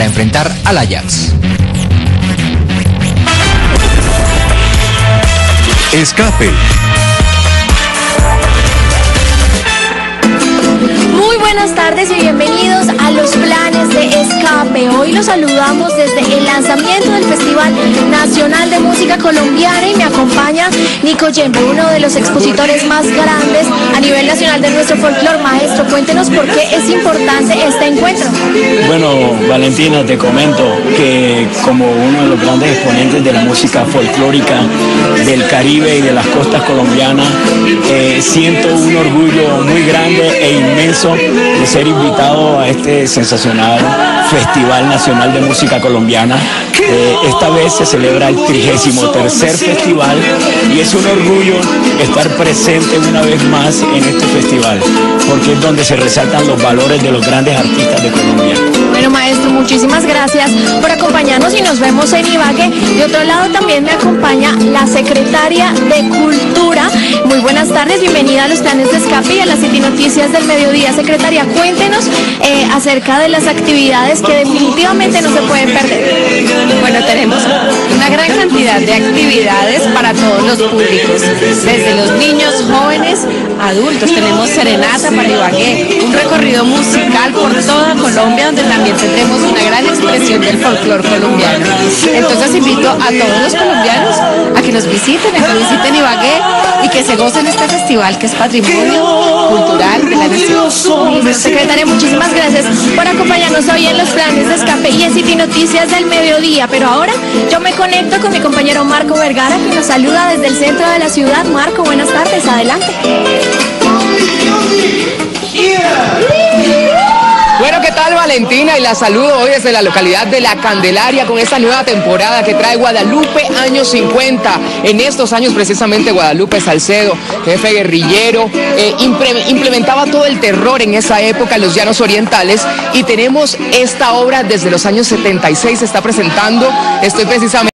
enfrentar al Ajax. Escape. Muy buenas tardes y bienvenidos a los planes de Escape. Hoy los saludamos desde el lanzamiento del Festival Nacional de Música Colombiana y me acompaña Nico Yembe, uno de los expositores más grandes a nivel nacional de nuestro folclore. Maestro, cuéntenos por qué es importante este encuentro. Bueno, Valentina, te comento que como uno de los grandes exponentes de la música folclórica del Caribe y de las costas colombianas, siento un orgullo muy grande e inmenso de ser invitado a este sensacional Festival Nacional de Música Colombiana. Esta vez se celebra el 33º festival y es un orgullo estar presente una vez más en este festival, porque es donde se resaltan los valores de los grandes artistas de Colombia. Bueno, maestro, muchísimas gracias por acompañarnos y nos vemos en Ibagué. De otro lado también me acompaña la secretaria de Cultura. Muy buenas tardes, bienvenida a los planes de Escape y a las City Noticias del Mediodía. Secretaria, cuéntenos acerca de las actividades que definitivamente no se pueden perder. Bueno, tenemos una gran cantidad de actividades para todos los públicos, desde los niños, jóvenes, adultos. Tenemos serenata para Ibagué, un recorrido musical por toda Colombia donde también tendremos una gran expresión del folclore colombiano. Entonces invito a todos los colombianos a que nos visiten, Ibagué y que se gocen este festival que es patrimonio cultural de la nación. Secretaria, muchísimas gracias por acompañarnos hoy en los planes de Escape y en City Noticias del Mediodía. Pero ahora yo me conecto con mi compañero Marco Vergara, que nos saluda desde el centro de la ciudad. Marco, buenas tardes, adelante. Bueno, ¿qué tal, Valentina? Y la saludo hoy desde la localidad de La Candelaria con esta nueva temporada que trae Guadalupe Años 50. En estos años precisamente Guadalupe Salcedo, jefe guerrillero, implementaba todo el terror en esa época en los llanos orientales y tenemos esta obra desde los años 76, se está presentando, estoy precisamente